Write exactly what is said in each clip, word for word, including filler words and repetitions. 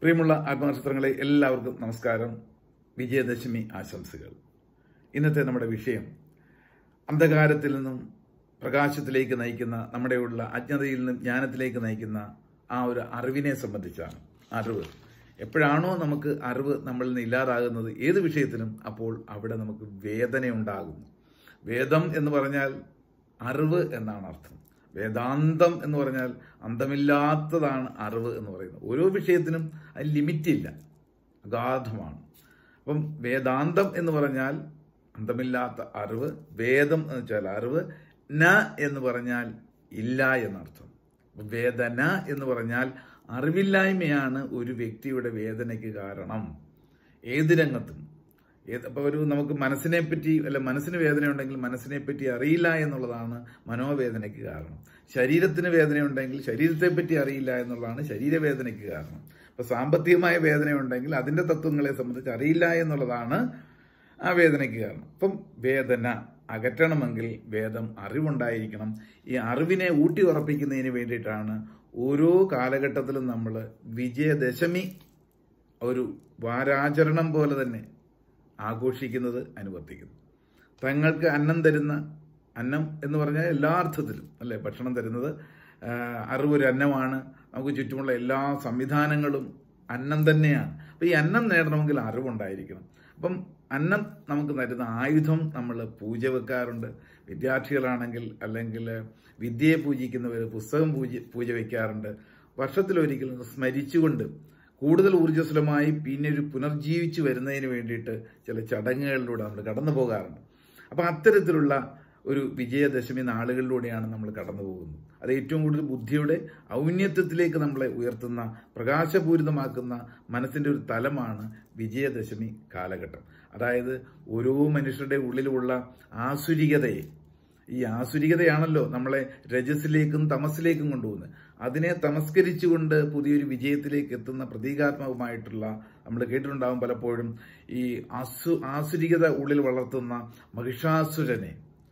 പ്രിയമുള്ള ആത്മനക്ഷത്രങ്ങളെ എല്ലാവർക്കും നമസ്കാരം. വിജയദശമി ആശംസകൾ. ഇന്നത്തെ നമ്മുടെ വിഷയം അന്ധകാരത്തിൽ നിന്നും പ്രകാശത്തിലേക്ക് നയിക്കുന്ന, നമ്മുടെയുള്ള അജ്ഞതയിൽ നിന്നും ജ്ഞാനത്തിലേക്ക് നയിക്കുന്ന ആ ഒരു അറിവിനെ സംബന്ധിച്ചാണ്. അറിവ് എപ്പോഴാണോ നമുക്ക് അറിവ് നമ്മളിൽ നിന്ന് ഇല്ലാതാകുന്നത് ഏത് വിഷയത്തിനും, അപ്പോൾ അവിടെ നമുക്ക് വേദനയുണ്ടാകുന്നു. വേദം എന്ന് പറഞ്ഞാൽ അറിവ് എന്നാണ് അർത്ഥം. വേദാന്തം എന്ന് പറഞ്ഞാൽ അന്തമില്ലാത്തതാണ് അറിവ് എന്ന് പറയുന്നത്. ഓരോ വിഷയത്തിനും അതിന് ലിമിറ്റില്ല, അഗാധമാണ്. അപ്പം വേദാന്തം എന്ന് പറഞ്ഞാൽ അന്തമില്ലാത്ത അറിവ്, വേദം എന്ന് വെച്ചാൽ അറിവ്, ന എന്ന് പറഞ്ഞാൽ ഇല്ല എന്നർത്ഥം. വേദന എന്ന് പറഞ്ഞാൽ അറിവില്ലായ്മയാണ് ഒരു വ്യക്തിയുടെ വേദനയ്ക്ക് കാരണം. ഏത് രംഗത്തും അപ്പോൾ ഒരു നമുക്ക് മനസ്സിനെ പറ്റി അല്ല മനസ്സിന് വേദന ഉണ്ടെങ്കിൽ മനസ്സിനെ പറ്റി അറിയില്ല എന്നുള്ളതാണ് മനോവേദനയ്ക്ക് കാരണം. ശരീരത്തിന് വേദനയുണ്ടെങ്കിൽ ശരീരത്തെ പറ്റി അറിയില്ല എന്നുള്ളതാണ് ശരീരവേദനയ്ക്ക് കാരണം. അപ്പൊ സാമ്പത്തികമായ വേദന ഉണ്ടെങ്കിൽ അതിന്റെ തത്വങ്ങളെ സംബന്ധിച്ച് അറിയില്ല എന്നുള്ളതാണ് ആ വേദനയ്ക്ക് കാരണം. അപ്പം വേദന അകറ്റണമെങ്കിൽ വേദം അറിവുണ്ടായിരിക്കണം. ഈ അറിവിനെ ഊട്ടി ഉറപ്പിക്കുന്നതിന് വേണ്ടിയിട്ടാണ് ഓരോ കാലഘട്ടത്തിലും നമ്മൾ വിജയദശമി ഒരു വാരാചരണം പോലെ തന്നെ ആഘോഷിക്കുന്നത്, അനുവർത്തിക്കുന്നു. തങ്ങൾക്ക് അന്നം തരുന്ന, അന്നം എന്ന് പറഞ്ഞാൽ എല്ലാ അർത്ഥത്തിലും അല്ലെ, ഭക്ഷണം തരുന്നത് അറിവൊരു അന്നമാണ്. നമുക്ക് ചുറ്റുമുള്ള എല്ലാ സംവിധാനങ്ങളും അന്നം തന്നെയാണ്. അപ്പം ഈ അന്നം നേടണമെങ്കിൽ അറിവുണ്ടായിരിക്കണം. അപ്പം അന്നം നമുക്ക് തരുന്ന ആയുധം നമ്മൾ പൂജ വെക്കാറുണ്ട്. വിദ്യാർത്ഥികളാണെങ്കിൽ അല്ലെങ്കിൽ വിദ്യയെ പൂജിക്കുന്നവർ പുസ്തകം പൂജ പൂജ വയ്ക്കാറുണ്ട്. വർഷത്തിലൊരിക്കലും സ്മരിച്ചുകൊണ്ട് കൂടുതൽ ഊർജ്ജസ്വലമായി പിന്നെ ഒരു പുനർജീവിച്ചു വരുന്നതിന് വേണ്ടിയിട്ട് ചില ചടങ്ങുകളിലൂടെ നമ്മൾ കടന്നു പോകാറുണ്ട്. അപ്പം അത്തരത്തിലുള്ള ഒരു വിജയദശമി നാളുകളിലൂടെയാണ് നമ്മൾ കടന്നു പോകുന്നത്. അത് ഏറ്റവും കൂടുതൽ ബുദ്ധിയുടെ ഔന്നത്യത്തിലേക്ക് നമ്മളെ ഉയർത്തുന്ന, പ്രകാശപൂരിതമാക്കുന്ന മനസ്സിന്റെ ഒരു തലമാണ് വിജയദശമി കാലഘട്ടം. അതായത് ഓരോ മനുഷ്യരുടെ ഉള്ളിലുള്ള ആസുരികതയെ, ഈ ആസുരികതയാണല്ലോ നമ്മളെ രജസിലേക്കും തമസിലേക്കും കൊണ്ടുപോകുന്നത്. അതിനെ തമസ്കരിച്ചുകൊണ്ട് പുതിയൊരു വിജയത്തിലേക്ക് എത്തുന്ന പ്രതീകാത്മകമായിട്ടുള്ള, നമ്മൾ കേട്ടിട്ടുണ്ടാകും പലപ്പോഴും, ഈ ആസു ആസുരികത ഉള്ളിൽ വളർത്തുന്ന മഹിഷാസുരനെ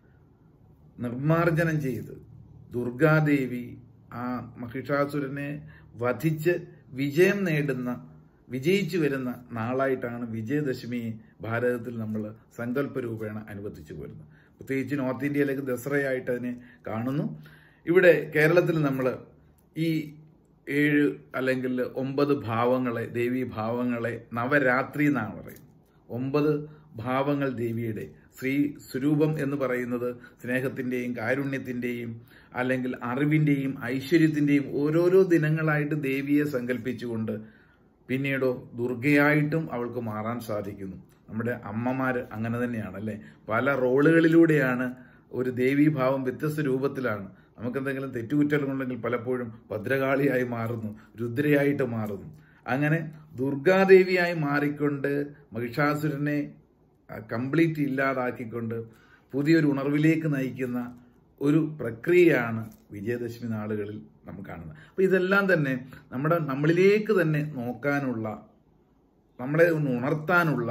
നിർമാർജനം ചെയ്ത് ദുർഗാദേവി ആ മഹിഷാസുരനെ വധിച്ച് വിജയം നേടുന്ന, വിജയിച്ചു വരുന്ന നാളായിട്ടാണ് വിജയദശമി ഭാരതത്തിൽ നമ്മൾ സങ്കല്പരൂപേണ അനുവദിച്ചു പോരുന്നത്. പ്രത്യേകിച്ച് നോർത്ത് ഇന്ത്യയിലേക്ക് ദസറയായിട്ട് അതിനെ കാണുന്നു. ഇവിടെ കേരളത്തിൽ നമ്മൾ ഈ ഏഴ് അല്ലെങ്കിൽ ഒമ്പത് ഭാവങ്ങളെ, ദേവീ ഭാവങ്ങളെ നവരാത്രി എന്നാണ് പറയുന്നത്. ഒമ്പത് ഭാവങ്ങൾ ദേവിയുടെ, ശ്രീ സ്വരൂപം എന്ന് പറയുന്നത് സ്നേഹത്തിന്റെയും കാരുണ്യത്തിന്റെയും അല്ലെങ്കിൽ അറിവിന്റെയും ഐശ്വര്യത്തിന്റെയും ഓരോരോ ദിനങ്ങളായിട്ട് ദേവിയെ സങ്കല്പിച്ചുകൊണ്ട് പിന്നീടോ ദുർഗയായിട്ടും അവൾക്ക് മാറാൻ സാധിക്കുന്നു. നമ്മുടെ അമ്മമാര് അങ്ങനെ തന്നെയാണ് അല്ലെ. പല റോളുകളിലൂടെയാണ് ഒരു ദേവീഭാവം, വ്യത്യസ്ത രൂപത്തിലാണ്. നമുക്കെന്തെങ്കിലും തെറ്റുകുറ്റങ്ങളുണ്ടെങ്കിൽ പലപ്പോഴും ഭദ്രകാളിയായി മാറുന്നു, രുദ്രയായിട്ട് മാറുന്നു. അങ്ങനെ ദുർഗാദേവിയായി മാറിക്കൊണ്ട് മഹിഷാസുരനെ കംപ്ലീറ്റ് ഇല്ലാതാക്കിക്കൊണ്ട് പുതിയൊരു ഉണർവിലേക്ക് നയിക്കുന്ന ഒരു പ്രക്രിയയാണ് വിജയദശമി നാളുകളിൽ നമ്മൾ കാണുന്നത്. അപ്പൊ ഇതെല്ലാം തന്നെ നമ്മുടെ നമ്മളിലേക്ക് തന്നെ നോക്കാനുള്ള, നമ്മളെ ഒന്ന് ഉണർത്താനുള്ള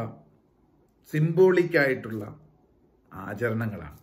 സിംബോളിക്കായിട്ടുള്ള ആചരണങ്ങളാണ്.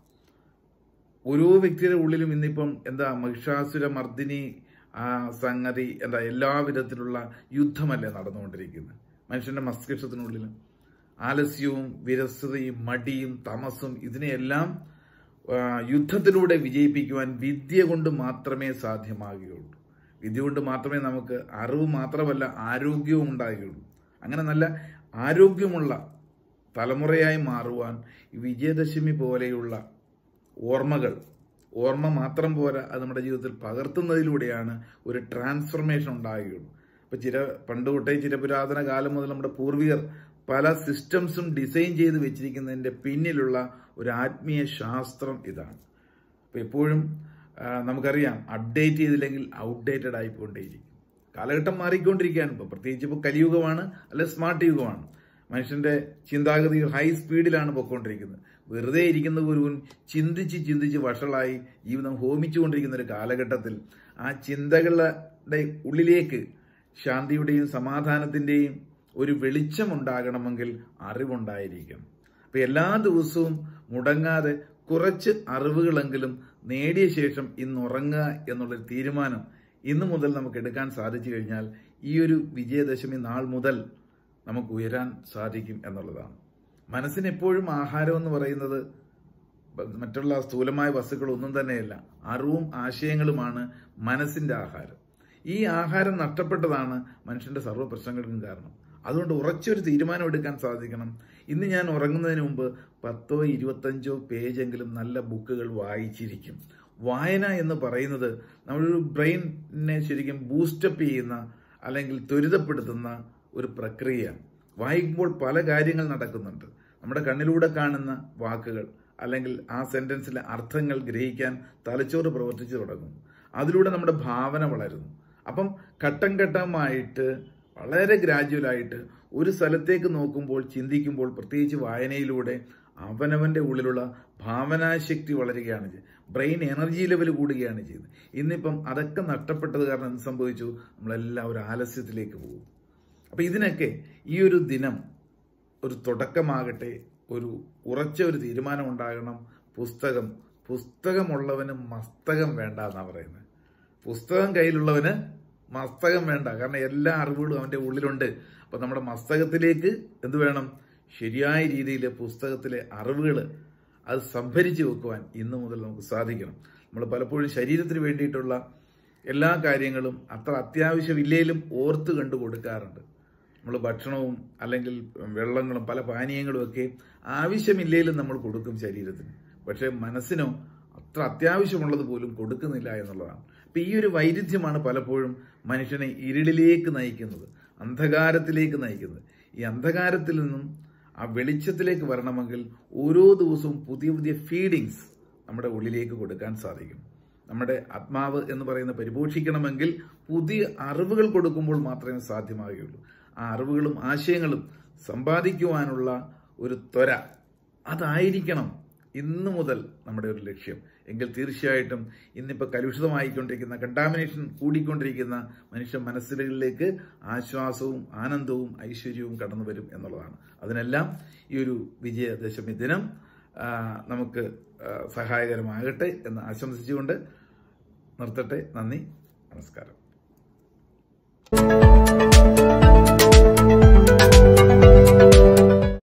ഓരോ വ്യക്തിയുടെ ഉള്ളിലും ഇന്നിപ്പം എന്താ മഹിഷാസുര മർദിനി ആ സംഗതി എന്താ എല്ലാ വിധത്തിലുള്ള യുദ്ധമല്ലേ നടന്നുകൊണ്ടിരിക്കുന്നത്. മനുഷ്യന്റെ മസ്തിഷ്കത്തിനുള്ളിലും ആലസ്യവും വിരസതയും മടിയും തമസും ഇതിനെയെല്ലാം യുദ്ധത്തിലൂടെ വിജയിപ്പിക്കുവാൻ വിദ്യ കൊണ്ട് മാത്രമേ സാധ്യമാകുകയുള്ളൂ. വിദ്യ കൊണ്ട് മാത്രമേ നമുക്ക് അറിവ് മാത്രമല്ല ആരോഗ്യവും ഉണ്ടാകുകയുള്ളൂ. അങ്ങനെ നല്ല ആരോഗ്യമുള്ള തലമുറയായി മാറുവാൻ ഈ വിജയദശമി പോലെയുള്ള ഓർമ്മകൾ, ഓർമ്മ മാത്രം പോരാ, അത് നമ്മുടെ ജീവിതത്തിൽ പകർത്തുന്നതിലൂടെയാണ് ഒരു ട്രാൻസ്ഫർമേഷൻ ഉണ്ടാകുകയുള്ളൂ. ഇപ്പൊ ചില പണ്ട് തൊട്ടേ ചിരപുരാതന കാലം മുതൽ നമ്മുടെ പൂർവികർ പല സിസ്റ്റംസും ഡിസൈൻ ചെയ്ത് വെച്ചിരിക്കുന്നതിന്റെ പിന്നിലുള്ള ഒരു ആത്മീയ ശാസ്ത്രം ഇതാണ്. അപ്പൊ എപ്പോഴും നമുക്കറിയാം, അപ്ഡേറ്റ് ചെയ്തില്ലെങ്കിൽ ഔട്ട്ഡേറ്റഡ് ആയിക്കൊണ്ടേയിരിക്കും. കാലഘട്ടം മാറിക്കൊണ്ടിരിക്കുകയാണ്. ഇപ്പൊ പ്രത്യേകിച്ച് ഇപ്പോൾ കലിയുഗമാണ്, അല്ലെ സ്മാർട്ട് യുഗമാണ്. മനുഷ്യന്റെ ചിന്താഗതികൾ ഹൈ സ്പീഡിലാണ് പൊയ്ക്കൊണ്ടിരിക്കുന്നത്. വെറുതെ ഇരിക്കുന്ന ഒരുവൻ ചിന്തിച്ച് ചിന്തിച്ച് വഷളായി ജീവിതം ഹോമിച്ചുകൊണ്ടിരിക്കുന്ന ഒരു കാലഘട്ടത്തിൽ ആ ചിന്തകളുടെ ഉള്ളിലേക്ക് ശാന്തിയുടെയും സമാധാനത്തിന്റെയും ഒരു വെളിച്ചമുണ്ടാകണമെങ്കിൽ അറിവുണ്ടായിരിക്കണം. അപ്പൊ എല്ലാ ദിവസവും മുടങ്ങാതെ കുറച്ച് അറിവുകളെങ്കിലും നേടിയ ശേഷം ഇന്നുറങ്ങുക എന്നുള്ളൊരു തീരുമാനം ഇന്നു മുതൽ നമുക്ക് എടുക്കാൻ സാധിച്ചു കഴിഞ്ഞാൽ ഈ ഒരു വിജയദശമി നാൾ മുതൽ നമുക്ക് ഉയരാൻ സാധിക്കും എന്നുള്ളതാണ്. മനസ്സിന് എപ്പോഴും ആഹാരം എന്ന് പറയുന്നത് മറ്റുള്ള സ്ഥൂലമായ വസ്തുക്കളൊന്നും തന്നെയല്ല, അറിവും ആശയങ്ങളുമാണ് മനസ്സിന്റെ ആഹാരം. ഈ ആഹാരം നഷ്ടപ്പെട്ടതാണ് മനുഷ്യന്റെ സർവ്വ പ്രശ്നങ്ങൾക്കും കാരണം. അതുകൊണ്ട് ഉറച്ചൊരു തീരുമാനം എടുക്കാൻ സാധിക്കണം. ഇന്ന് ഞാൻ ഉറങ്ങുന്നതിന് മുമ്പ് പത്തോ ഇരുപത്തഞ്ചോ പേജെങ്കിലും നല്ല ബുക്കുകൾ വായിച്ചിരിക്കും. വായന എന്ന് പറയുന്നത് നമ്മളൊരു ബ്രെയിനിനെ ശരിക്കും ബൂസ്റ്റപ്പ് ചെയ്യുന്ന അല്ലെങ്കിൽ ത്വരിതപ്പെടുത്തുന്ന ഒരു പ്രക്രിയയാണ്. വായിക്കുമ്പോൾ പല കാര്യങ്ങൾ നടക്കുന്നുണ്ട്. നമ്മുടെ കണ്ണിലൂടെ കാണുന്ന വാക്കുകൾ അല്ലെങ്കിൽ ആ സെന്റൻസിലെ അർത്ഥങ്ങൾ ഗ്രഹിക്കാൻ തലച്ചോറ് പ്രവർത്തിച്ചു തുടങ്ങും. അതിലൂടെ നമ്മുടെ ഭാവന വളരുന്നു. അപ്പം ഘട്ടം ഘട്ടമായിട്ട് വളരെ ഗ്രാജുവലായിട്ട് ഒരു സ്ഥലത്തേക്ക് നോക്കുമ്പോൾ, ചിന്തിക്കുമ്പോൾ, പ്രത്യേകിച്ച് വായനയിലൂടെ അവനവന്റെ ഉള്ളിലുള്ള ഭാവനാശക്തി വളരുകയാണ് ചെയ്തത്. ബ്രെയിൻ എനർജി ലെവൽ കൂടുകയാണ് ചെയ്തത്. ഇന്നിപ്പം അതൊക്കെ നഷ്ടപ്പെട്ടത് കാരണം എന്ത് സംഭവിച്ചു? നമ്മളെല്ലാവരും ആലസ്യത്തിലേക്ക് പോകും. അപ്പം ഇതിനൊക്കെ ഈ ഒരു ദിനം ഒരു തുടക്കമാകട്ടെ, ഒരു ഉറച്ച ഒരു തീരുമാനം ഉണ്ടാകണം. പുസ്തകം പുസ്തകമുള്ളവന് മസ്തകം വേണ്ട എന്നാണ് പറയുന്നത്. പുസ്തകം കയ്യിലുള്ളവന് മസ്തകം വേണ്ട. കാരണം എല്ലാ അറിവുകളും അവന്റെ ഉള്ളിലുണ്ട്. അപ്പൊ നമ്മുടെ മസ്തകത്തിലേക്ക് എന്ത് വേണം? ശരിയായ രീതിയിൽ പുസ്തകത്തിലെ അറിവുകൾ അത് സംഭരിച്ചു വെക്കുവാൻ ഇന്നു മുതൽ നമുക്ക് സാധിക്കണം. നമ്മൾ പലപ്പോഴും ശരീരത്തിന് വേണ്ടിയിട്ടുള്ള എല്ലാ കാര്യങ്ങളും അത്ര അത്യാവശ്യമില്ലേലും ഓർത്ത് കണ്ടു കൊടുക്കാറുണ്ട്. നമ്മൾ ഭക്ഷണവും അല്ലെങ്കിൽ വെള്ളങ്ങളും പല പാനീയങ്ങളും ഒക്കെ ആവശ്യമില്ലേലും നമ്മൾ കൊടുക്കും ശരീരത്തിന്. പക്ഷെ മനസ്സിനോ അത്ര അത്യാവശ്യമുള്ളത് പോലും കൊടുക്കുന്നില്ല എന്നുള്ളതാണ്. അപ്പൊ ഈ ഒരു വൈരുദ്ധ്യമാണ് പലപ്പോഴും മനുഷ്യനെ ഇരുളിലേക്ക് നയിക്കുന്നത്, അന്ധകാരത്തിലേക്ക് നയിക്കുന്നത്. ഈ അന്ധകാരത്തിൽ നിന്നും ആ വെളിച്ചത്തിലേക്ക് വരണമെങ്കിൽ ഓരോ ദിവസവും പുതിയ പുതിയ ഫീഡിങ്സ് നമ്മുടെ ഉള്ളിലേക്ക് കൊടുക്കാൻ സാധിക്കും. നമ്മുടെ ആത്മാവ് എന്ന് പറയുന്ന പരിപോഷിക്കണമെങ്കിൽ പുതിയ അറിവുകൾ കൊടുക്കുമ്പോൾ മാത്രമേ സാധ്യമാകുകയുള്ളൂ. ആ അറിവുകളും ആശയങ്ങളും സമ്പാദിക്കുവാനുള്ള ഒരു ത്വര അതായിരിക്കണം ഇന്നു മുതൽ നമ്മുടെ ഒരു ലക്ഷ്യം. എങ്കിൽ തീർച്ചയായിട്ടും ഇന്നിപ്പോൾ കലുഷിതമായിക്കൊണ്ടിരിക്കുന്ന, കണ്ടാമിനേഷൻ കൂടിക്കൊണ്ടിരിക്കുന്ന മനുഷ്യ മനസ്സുകളിലേക്ക് ആശ്വാസവും ആനന്ദവും ഐശ്വര്യവും കടന്നു വരും എന്നുള്ളതാണ്. അതിനെല്ലാം ഈ ഒരു വിജയദശമി ദിനം നമുക്ക് സഹായകരമാകട്ടെ എന്ന് ആശംസിച്ചുകൊണ്ട് നിർത്തട്ടെ. നന്ദി, നമസ്കാരം.